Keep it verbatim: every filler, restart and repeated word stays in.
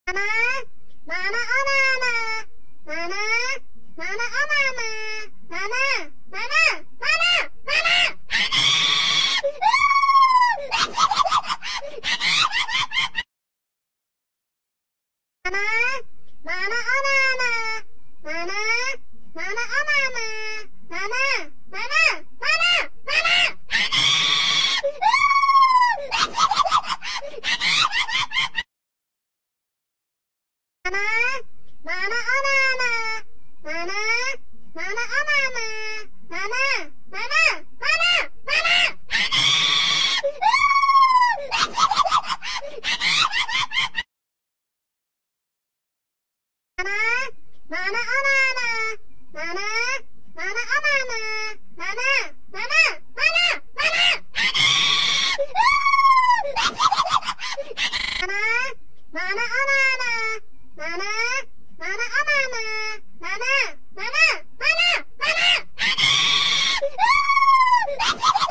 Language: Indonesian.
Mama, mama, oh mama, mama, mama, oh mama, mama, mama, mama, mama. Mama, mama, oh mama, mama, mama, oh mama, mama, mama, mama, mama. Mama, mama, oh mama, mama, mama, oh mama, mama, mama, mama, mama. Mama, mama, oh mama, mama, mama, oh mama, mama, mama, mama, mama. Mama, mama, oh mama, mama, mama, oh mama, mama, mama, mama, mama.